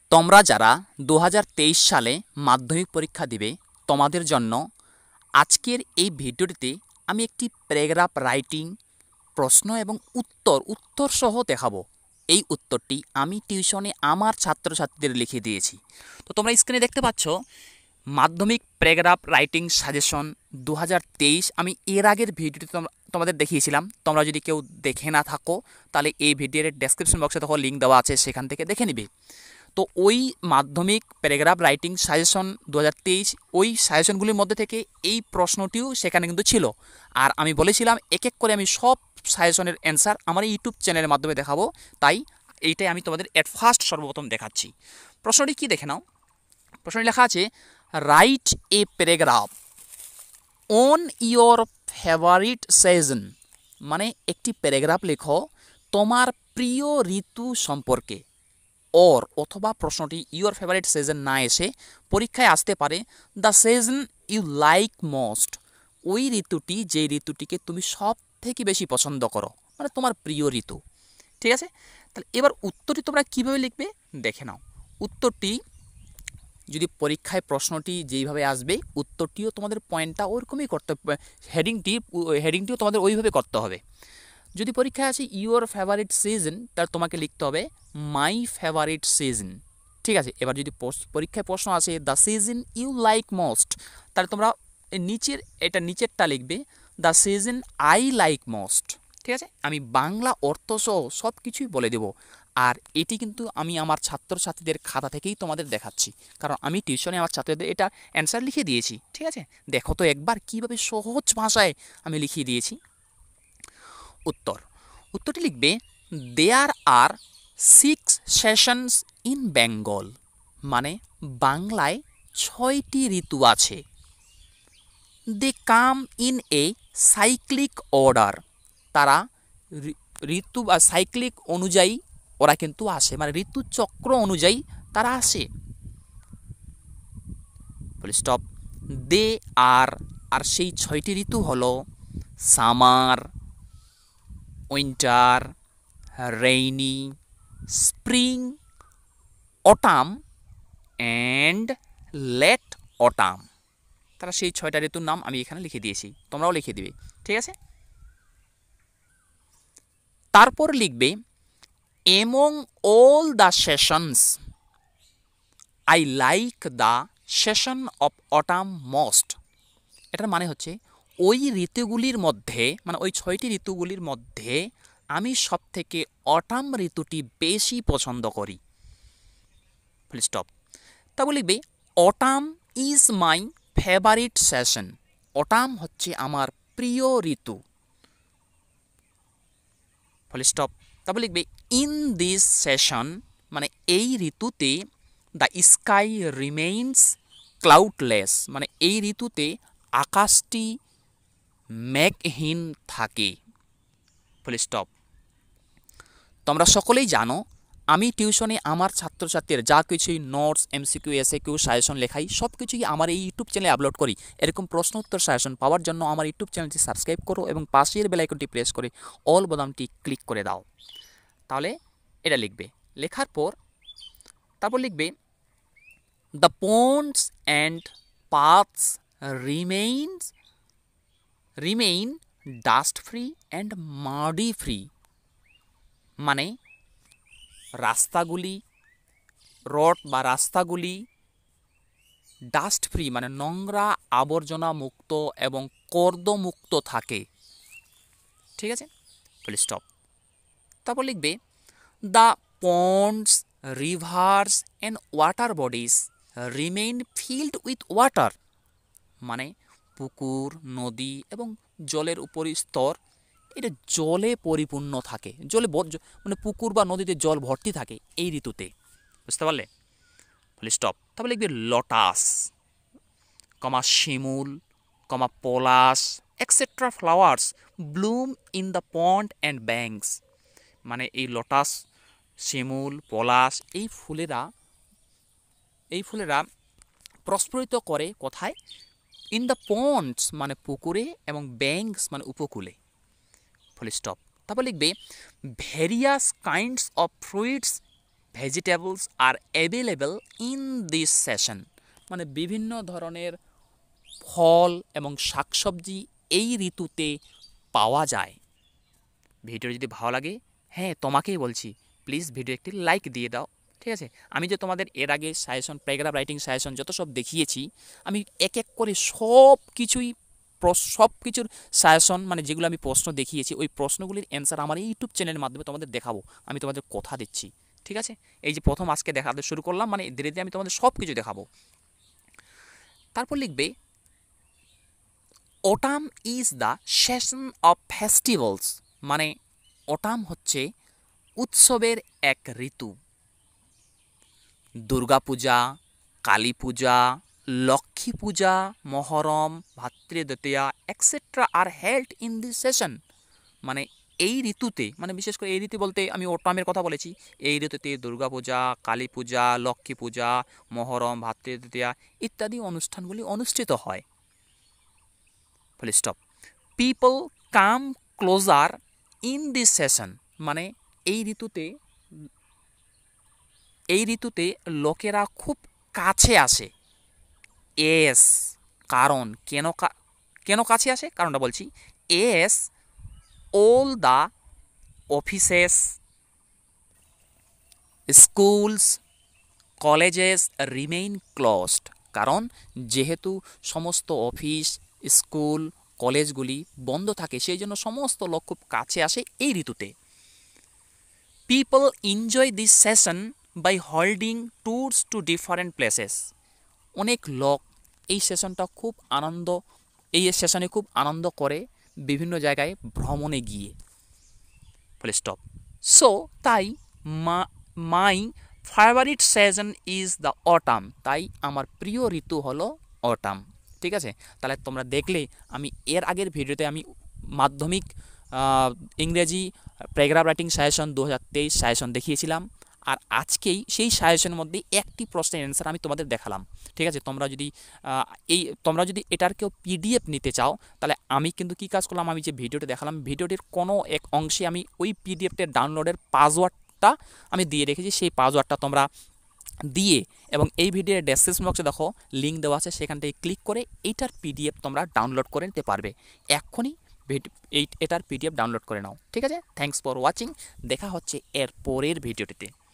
তোমরা যারা 2023 সালে মাধ্যমিক পরীক্ষা দিবে তোমাদের জন্য আজকের এই ভিডিওটিতে আমি একটি প্যারাগ্রাফ রাইটিং প্রশ্ন এবং উত্তর সহ দেখাবো। এই উত্তরটি আমি টিউশনে আমার ছাত্রছাত্রীদের লিখে দিয়েছি। তো তোমরা স্ক্রিনে দেখতে পাচ্ছ মাধ্যমিক প্যারাগ্রাফ রাইটিং সাজেশন 2023। আমি এর আগের ভিডিওটি তোমাদের দেখিয়েছিলাম। তোমরা যদি কেউ দেখে না থাকো তাহলে এই ভিডিওর ডেসক্রিপশন বক্সে তখন লিঙ্ক দেওয়া আছে, সেখান থেকে দেখে নিবে। তো ওই মাধ্যমিক প্যারাগ্রাফ রাইটিং সাজেশন 2023 ওই সাজেশনগুলির মধ্যে থেকে এই প্রশ্নটিও সেখানে কিন্তু ছিল। আর আমি বলেছিলাম এক এক করে আমি সব সাজেশনের অ্যান্সার আমার ইউটিউব চ্যানেলের মাধ্যমে দেখাবো, তাই এইটাই আমি তোমাদের এট ফার্স্ট সর্বপ্রথম দেখাচ্ছি। প্রশ্নটি কি দেখে নাও। প্রশ্নটি লেখা আছে, write a paragraph on your favourite season. মানে একটি প্যারাগ্রাফ লেখো তোমার প্রিয় ঋতু সম্পর্কে। অথবা প্রশ্নটি ইউর ফেভারিট সিজন না এসে পরীক্ষায় আসতে পারে the season you like most. ওই ঋতুটি যে ঋতুটিকে তুমি সব থেকে বেশি পছন্দ করো, মানে তোমার প্রিয় ঋতু। ঠিক আছে, তাহলে এবার উত্তরটি তোমরা কীভাবে লিখবে দেখে নাও। উত্তরটি যদি পরীক্ষায় প্রশ্নটি যেইভাবে আসবে উত্তরটিও তোমাদের পয়েন্টটা ওরকমই করতে হবে, হেডিংটিও তোমাদের ওইভাবে করতে হবে। যদি পরীক্ষায় আসে ইউর ফেভারিট সিজন, তাহলে তোমাকে লিখতে হবে মাই ফেভারিট সিজন। ঠিক আছে, এবার যদি পরীক্ষায় প্রশ্ন আসে the season you like most, তাহলে তোমরা নিচেরটা লিখবে the season I like most. ঠিক আছে, আমি বাংলা অর্থ সহ সব কিছুই বলে দেব। আর এটি কিন্তু আমি আমার ছাত্রছাত্রীদের খাতা থেকেই তোমাদের দেখাচ্ছি, কারণ আমি টিউশনে আমার ছাত্রদের এটা অ্যান্সার লিখে দিয়েছি। ঠিক আছে, দেখো তো একবার কীভাবে সহজ ভাষায় আমি লিখিয়ে দিয়েছি। উত্তরটি লিখবে there are 6 seasons in Bengal. মানে বাংলায় 6টি ঋতু আছে। They come in a cyclic order. তারা ঋতু বা সাইক্লিক অনুযায়ী ওরা কিন্তু আসে, মানে ঋতুচক্র অনুযায়ী তারা আসে। স্টপ। দে আর সেই 6টি ঋতু হলো summer, winter, rainy, spring, autumn and late autumn. তারা সেই 6টা ঋতুর নাম আমি এখানে লিখে দিয়েছি, তোমরাও লিখে দিবে। ঠিক আছে, তারপর লিখবে among all the seasons I like the season of autumn most. এটার মানে হচ্ছে ওই ঋতুগুলির মধ্যে, মানে ওই 6টি ঋতুগুলির মধ্যে আমি সব থেকে অটাম ঋতুটি বেশি পছন্দ করি। Full stop. তারপর লিখবে autumn is my favourite season. Autumn হচ্ছে আমার প্রিয় ঋতু। ফুল স্টপ। তারপর লিখবে ইন দিস সেশন, মানে এই ঋতুতে দ্য স্কাই রিমেইনস ক্লাউডলেস। মানে এই ঋতুতে আকাশটি মেঘহীন থাকে। Full stop. তোমরা সকলেই জানো আমি টিউশনে আমার ছাত্রছাত্রীর যা কিছুই নোটস, এমসিকিউ, এসএকিউ, সাজেশন লেখাই সব কিছুই আমার এই ইউটিউব চ্যানেলে আপলোড করি। এরকম প্রশ্ন উত্তর সাজেশন পাওয়ার জন্য আমার ইউটিউব চ্যানেলটি সাবস্ক্রাইব করো এবং পাশের বেল আইকনটি প্রেস করে অল বোতামটি ক্লিক করে দাও। তাহলে এটা লিখবে। লেখার পর তারপর লিখবে the ponds and paths remain dust free and muddy free. মানে রাস্তাগুলি ডাস্ট ফ্রি, মানে নোংরা আবর্জনা মুক্ত এবং কর্দমুক্ত থাকে। ঠিক আছে, ফুল স্টপ। তারপর লিখবে the ponds, rivers and water bodies remain filled with water. মানে পুকুর, নদী এবং জলের উপরি স্তর এটা জলে পরিপূর্ণ থাকে, মানে পুকুর বা নদীতে জল ভর্তি থাকে এই ঋতুতে। বুঝতে পারলে? Full stop. তারপর লিখবে lotus, shimul, palash etcetera flowers bloom in the pond and banks. মানে এই লটাস, শিমুল, পলাশ এই ফুলেরা প্রস্ফুটিত করে কোথায়? ইন দ্য পন্ডস মানে পুকুরে এবং ব্যাঙ্কস মানে উপকূলে। Full stop. তারপর লিখবে various kinds of fruits vegetables are available in this season, মানে বিভিন্ন ধরনের ফল এবং শাকসবজি এই ঋতুতে পাওয়া যায়। ভিডিও যদি ভালো লাগে, হ্যাঁ তোমাকেই বলছি, প্লিজ ভিডিও একটি লাইক দিয়ে দাও, ঠিক আছে? আমি যে তোমাদের এর আগে সাজেশন, প্যারাগ্রাফ রাইটিং সাজেশন যত সব দেখিয়েছি, আমি এক এক করে সব কিছুর সাজেশন, মানে যেগুলো আমি প্রশ্ন দেখিয়েছি, ওই প্রশ্নগুলির অ্যান্সার আমার এই ইউটিউব চ্যানেলের মাধ্যমে তোমাদের দেখাবো। আমি তোমাদের কথা দিচ্ছি, ঠিক আছে? এই যে প্রথম আজকে দেখাতে শুরু করলাম, মানে ধীরে ধীরে আমি তোমাদের সব কিছু দেখাবো। তারপর লিখবে autumn is the season of festivals, মানে অটাম হচ্ছে উৎসবের এক ঋতু। Durga Puja, Kali Puja, Lakshmi Puja, Muharram, Bhratridwitiya etcetera are held in this season, মানে এই ঋতুতে, মানে বিশেষ করে এই ঋতু বলতে আমি অটামের কথা বলেছি, এই ঋতুতে দুর্গাপূজা, কালী পূজা, লক্ষ্মী পূজা, মহরম, ভাতৃদ্বিতীয়া ইত্যাদি অনুষ্ঠানগুলি অনুষ্ঠিত হয়। Full stop. People come closer in this season, মানে এই ঋতুতে লোকেরা খুব কাছে আসে। এস, কারণ, কেন কাছে আসে কারণটা বলছি। As all the offices, schools, colleges remain closed, কারণ যেহেতু সমস্ত অফিস, স্কুল, কলেজগুলি বন্ধ থাকে, সেই জন্য সমস্ত লোক খুব কাছে আসে এই ঋতুতে। People enjoy this season by holding tours to different places, অনেক লোক এই সেশনে খুব আনন্দ করে বিভিন্ন জায়গায় ভ্রমণে গিয়ে। ফুল স্টপ। সো তাই my favourite season is the autumn, তাই আমার প্রিয় ঋতু হলো অটাম, ঠিক আছে? তাহলে তোমরা দেখলে আমি এর আগের ভিডিওতে আমি মাধ্যমিক ইংরেজি প্যারাগ্রাফ রাইটিং সাজেশন 2023 সাজেশন দেখিয়েছিলাম, আর আজকেই সেই সাজেশনের মধ্যে একটি প্রশ্নের অ্যান্সার আমি তোমাদের দেখালাম, ঠিক আছে? তোমরা যদি এটার কেউ পিডিএফ নিতে চাও, তাহলে আমি কিন্তু কী কাজ করলাম, আমি যে ভিডিওটা দেখালাম, ভিডিওটির কোনো এক অংশে আমি ওই পিডিএফটার ডাউনলোডের পাসওয়ার্ডটা আমি দিয়ে রেখেছি। সেই পাসওয়ার্ডটা তোমরা দিয়ে, এবং এই ভিডিওর ডেসক্রিপশন বক্সে দেখো লিঙ্ক দেওয়া আছে, সেখান থেকে ক্লিক করে এইটার পিডিএফ তোমরা ডাউনলোড করে নিতে পারবে। এক্ষুনি এটার পিডিএফ ডাউনলোড করে নাও, ঠিক আছে? থ্যাঙ্কস ফর ওয়াচিং, দেখা হচ্ছে এর পরের ভিডিওটিতে।